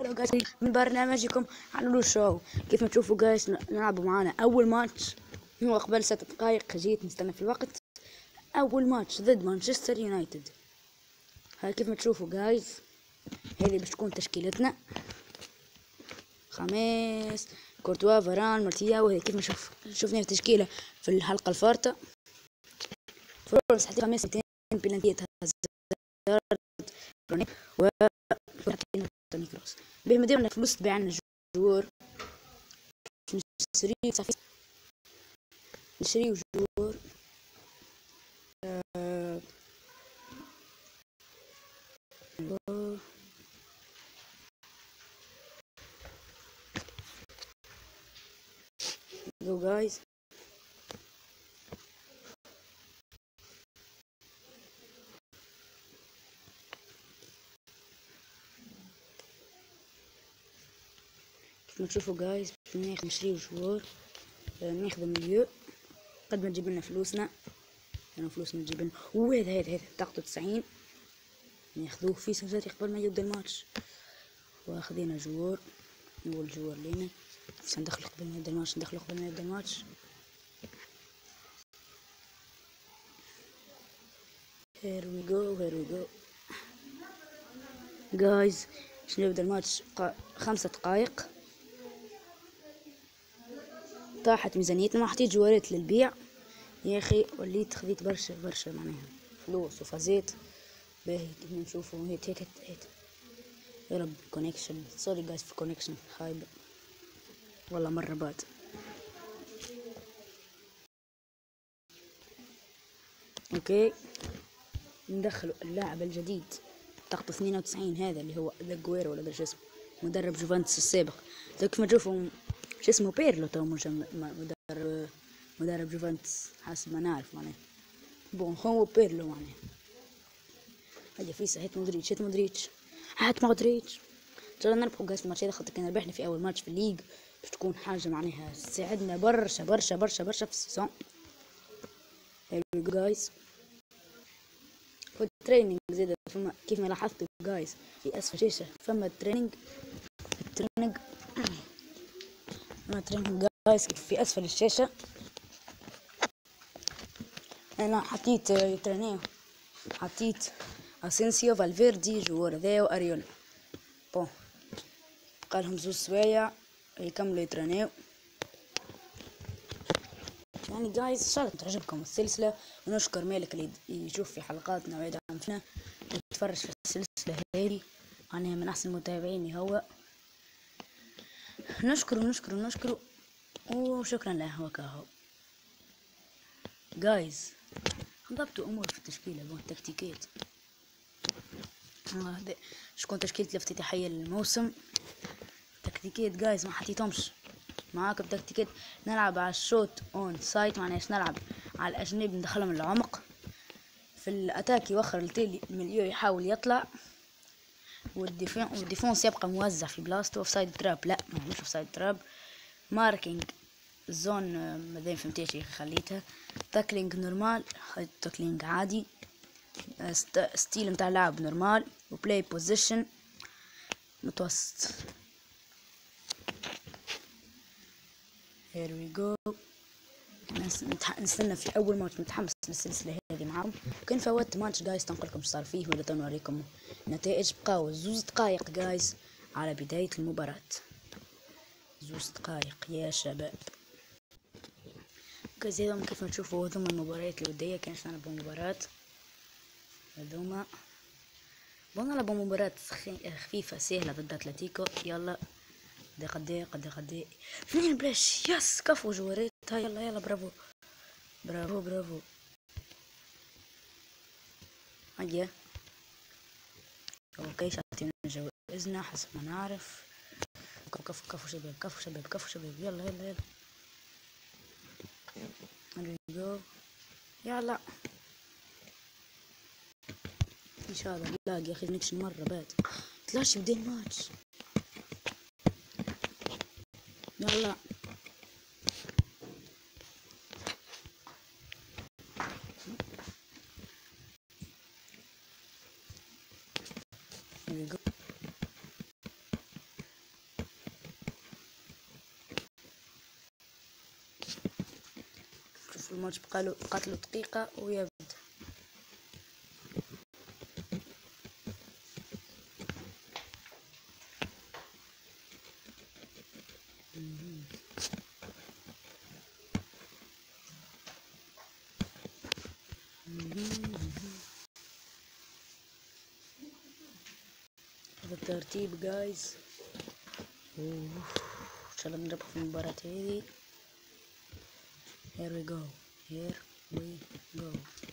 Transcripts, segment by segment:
جايز من برنامجكم على شو. كيف ما تشوفوا جايز نلعبوا معانا اول ماتش. هو قبل 6 دقائق جيت نستنى في الوقت. اول ماتش ضد مانشستر يونايتد. هاي كيف ما تشوفوا جايز هذه باش تكون تشكيلتنا. خميس كورتوا فاران مارتياو. هذه كيف ما شفنا التشكيلة في الحلقة الفارطة. فرص حتى خميس 200 بلانتيات هازارد و توني كروس. باه ما ديرنا فلوس تبيع لنا جوار نشريو جوار. Go guys. كيف ما تشوفوا جايز نشريو جوار. ناخذ مليو قد ما تجيب لنا فلوسنا. انا فلوسنا تجيب لنا. وهذا طاقته 90 ناخذوه في سجاري قبل ما يبدا الماتش. واخذينا جوار. نقول جوار لينا بس ندخلو قبل ما يبدا الماتش. Here we go guys. باش نبدا الماتش 5 دقائق. طاحت ميزانيتنا ما حطيت جوارات للبيع يا اخي. وليت خذيت برشا معناها فلوس وفازيت باهي. كيما نشوفوا هيت يا رب كونيكشن. سوري جايز في كونيكشن خايب والله مرة باد. اوكي ندخلوا اللاعب الجديد طاقته 92. هذا اللي هو داغويرو ولا شو اسمه مدرب جوفنتوس السابق. كيف ما تشوفوا شو اسمه بيرلو تو مدرب جوفنتوس حسب ما نعرف معناه. بون هو بيرلو معناه. هيا فيسا هات مودريتش. ترى نربحوا جايز الماتش هذا خاطر كنا ربحنا في اول ماتش في الليج باش تكون حاجه معناها تساعدنا برشا في السيزون. جايز والتريننج زيادة فما كيف ما لاحظتوا جايز في اسفل الشاشة فما التريننج جايز في اسفل الشاشة. انا حطيت يترينيو. حطيت اسينسيو فالفيردي جوار ذا واريولا. بون بقالهم 2 سوايع يكملوا يترينيو. يعني جايز ان شاء الله تعجبكم السلسلة. ونشكر مالك اللي يشوف في حلقاتنا ويدعم فينا ويتفرج في السلسلة هذه. أنا من أحسن متابعيني هو. نشكره وشكرا له. وكاهو جايز ضبطوا أمور في التشكيلة بون التكتيكات. شكون تشكيلة الافتتاحية للموسم. تكتيكات جايز ما حطيتهمش معاكم. تكتيكات نلعب على الشوت اون سايت معناش نلعب على الأجنبي ندخلهم العمق. في الأتاك يوخر التالي المليو يحاول يطلع. والديفونس يبقى موزع في بلاصتو. اوف سايد تراب لا مش اوف سايد تراب. ماركينج الزون مادام فهمتيش خليتها. تاكلينج نورمال تاكلينج عادي. ستيل متاع لعب نورمال. وبلاي بوزيشن متوسط. here we go. نستنى في اول ماتش متحمس للسلسله هذه معاهم. كان فوت ماتش جايز تنقلكم صار فيه ولا تنوريكم نتائج. بقاو 2 دقائق جايز على بداية المباراة. 2 دقائق يا شباب. جايز هذوما كيف ما تشوفوا هذوما المباريات الودية. كانش نلعبوا مباراة هذوما نلعبوا مباراة خفيفة سهلة ضد اتلتيكو. يلا قدي 2 بلاش يس كفو جوارات. يلا برافو هيا. اوكي شاطين جوائزنا حسب ما نعرف. كفو شباب يلا يلا ان شاء الله نلاقي. يا اخي نكشن مرة باد طلعش بدين ماتش. يلا شوف الماتش بقاتلو دقيقة ويبدأ. هذا الترتيب جايز. ان شاء الله نربح في المباراة هذه. here we go here we go.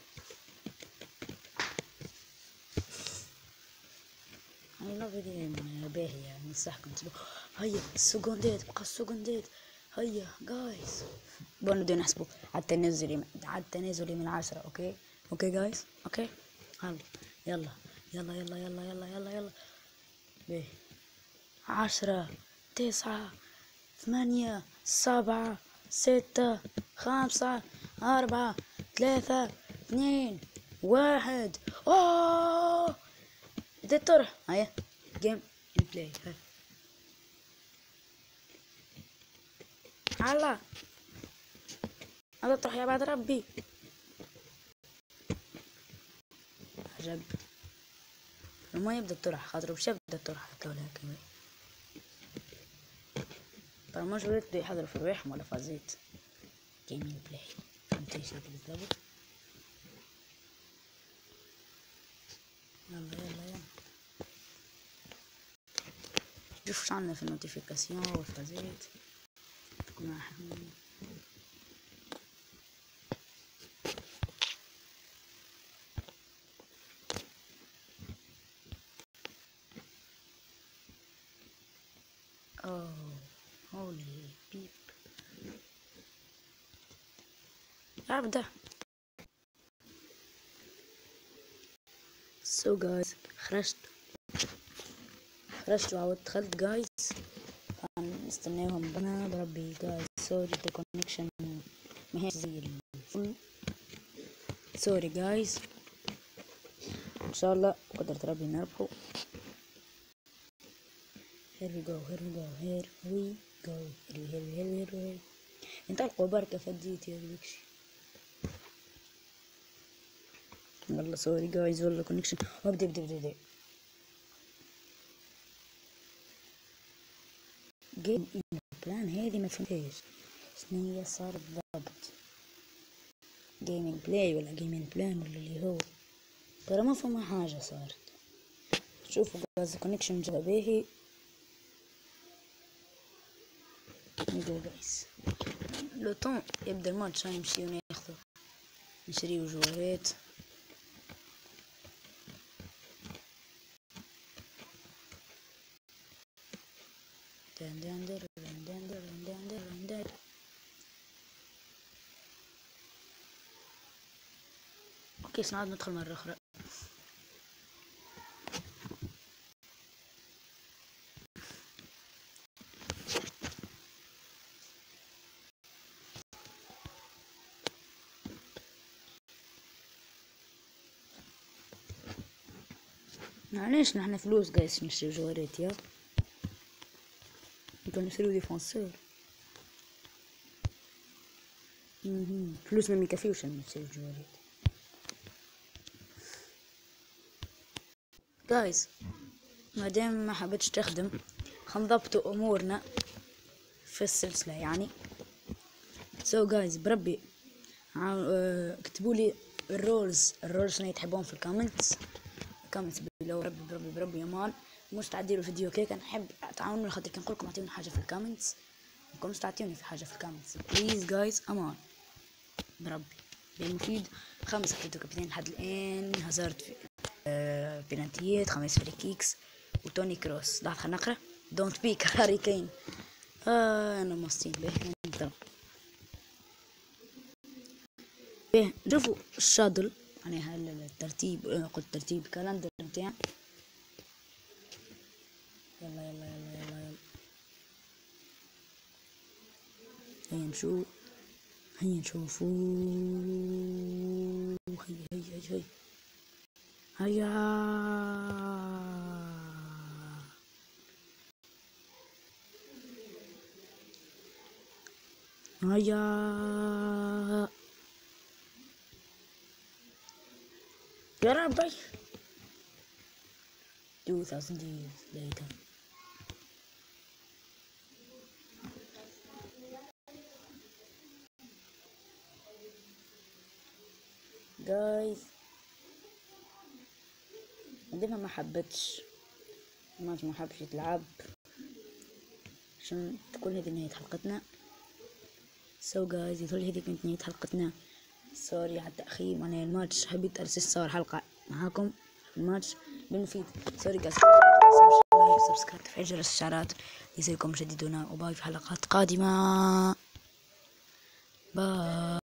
I love it باهية ننصحكم تسبقوا. هيا السكوندات بقى السكوندات. هيا جايز نبدأ نحسبوا على التنازلي من 10. اوكي جايز اوكي. يلا يلا يلا يلا يلا يلا يلا. باهي 10 9 8 7 6 5 4 3 2 1. اوه بدأت تطرح. هيا جيم ان بلاي. هلا هذا تروح يا بعد ربي. عجب ما يبدأ الطرح خاطر باش يبدأ الطرح هكا ولا هكا. برمج ولات بده يحضروا في رواحهم ولا فازيت. جيمين بلاي فهمتيش هيك بالضبط. يلا يلا يلا شوف شو عندنا في النوتيفيكاسيون والفازيت. هولي بيب أبدأ. سو جايز خرجت وعاودت دخلت جايز. نستناهم انا بربي جايز. سوري الكونكشن ماهيش زي الفل. سوري جايز ان شاء الله قدرة ربي نربحو. here we go انطلقوا بركة فديت يا بكشي. والله سوري جايز والله كونكشن. وابدأ جيم ان بلان هذه ما فهمتهاش شنو هي صار بالضبط. جيمنج بلاي ولا جيمنج بلان ولا اللي هو ترى ما فما حاجة صارت. شوفوا جايز كونكشن جا باهي. نقول جايز لو طون يبدا الماتش هاي نمشيو ناخذو نشريو جوارات. اوكي سنعود ندخل مرة اخرى. معليش نحن فلوس قايس نشري جوارات يا نكون نشريو ديفونسور. فلوسنا ميكفيوش نشري جوارات جايز. مادام ما حبيتش تخدم خنضبطوا امورنا في السلسلة يعني. سو جايز بربي اكتبوا لي الرولز شنو تحبون في الكومنتس بلو. بربي يا مان مش تعديلوا فيديو كيك. نحب تعاونوا خاطر كي نقولكم اعطيوني حاجه في الكومنتس مكنتوش تعطيوني في حاجه في الكومنتس بليز جايز امان بربي. مفيد 5 حطيتو كابتن لحد الان. هازارد في بينالتيات 5 فري كيكس وتوني كروس. لحظه خلينا نقرا. دونت بيك هاري كين. انا مصين به شوفوا الشادل يعني الترتيب. قلت ترتيب كالندر بتاعي. يلا يلا يلا يلا يلا هيا نشوفوا. هيا هيا يا ربي 2000 years later. جايز عندنا ما حبتش ما حبش تلعب عشان تكون هذه نهاية حلقتنا. جايز يقول هذه كانت نهاية حلقتنا. سوري على التأخير وانا الماتش حبيت ارسل صور حلقة معاكم الماتش بالمفيد. سوري جايز، لايك سبسكرايب تفعيل جرس الاشعارات ليصلكم مجددنا، وباي في حلقات قادمة. باي.